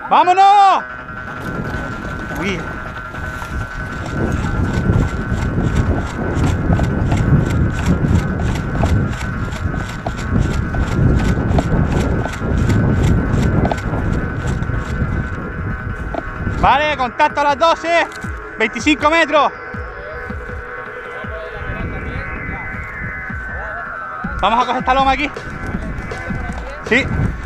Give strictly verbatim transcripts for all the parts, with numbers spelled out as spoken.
¡Vámonos! Uy. Vale, contacto a las doce, veinticinco metros. Vamos a coger esta loma aquí. Sí.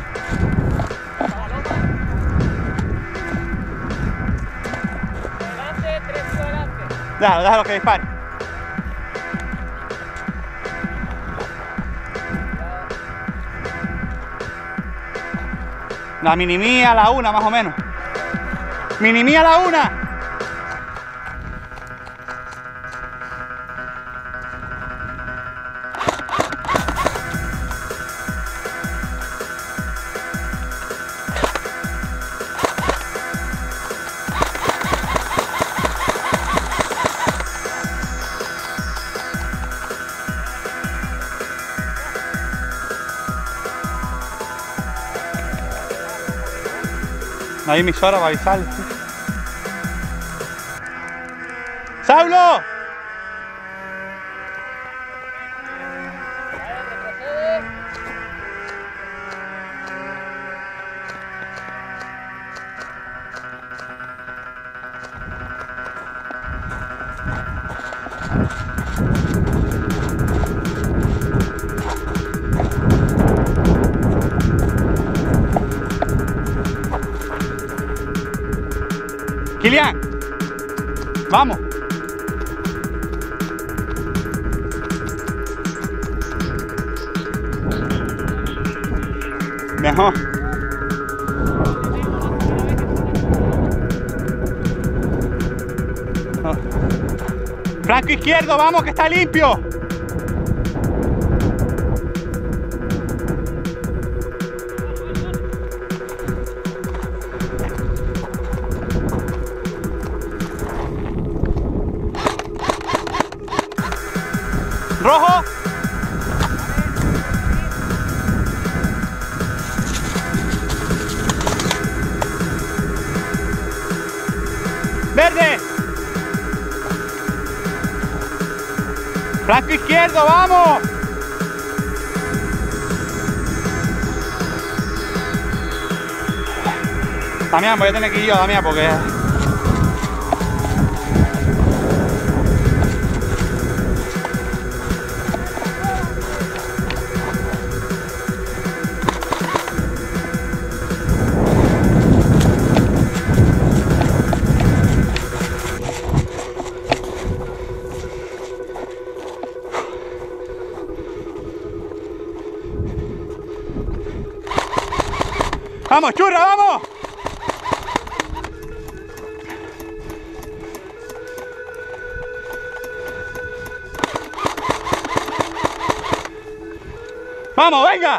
Déjalo, déjalo que dispare. La minimía a la una más o menos. Minimía a la una. No hay emisora para avisarle. ¡Saulo! Kilian, vamos. Mejor. Oh. Flanco izquierdo, vamos, que está limpio. Rojo. Verde. Flanco izquierdo, vamos. Damián, voy a tener que ir yo, Damián, porque... ¡Vamos, churra, vamos! ¡Vamos, venga!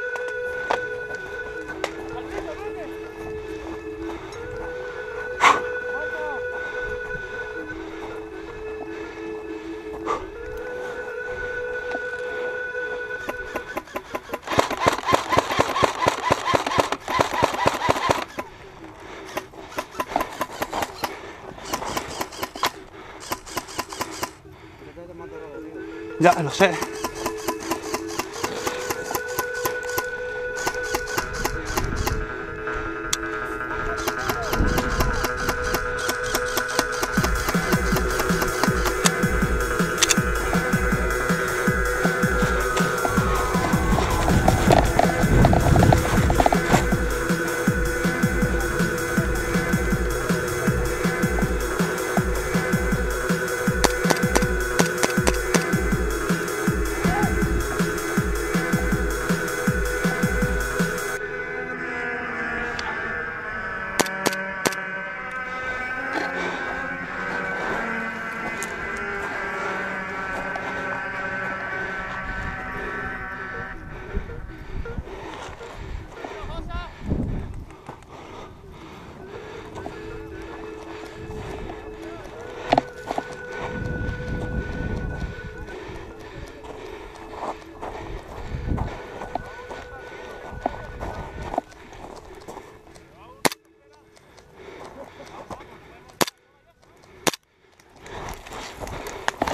Ya, lo sé.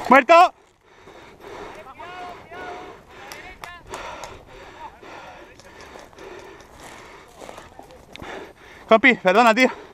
¡Muerto! Compi, perdona, tío.